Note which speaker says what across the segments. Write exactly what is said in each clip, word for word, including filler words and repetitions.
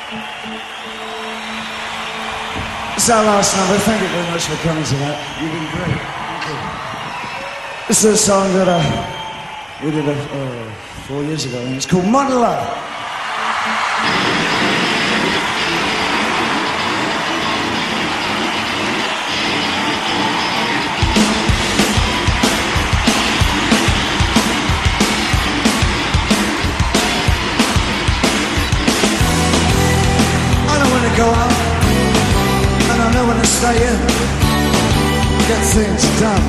Speaker 1: It's our last number. Thank you very much for coming tonight. You've been great. Thank you. This is a song that uh, we did uh, four years ago, and it's called Modern Love. Go out, and I know when to stay in, get things done.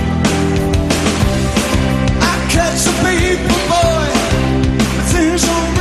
Speaker 1: I catch the people, boy, things don't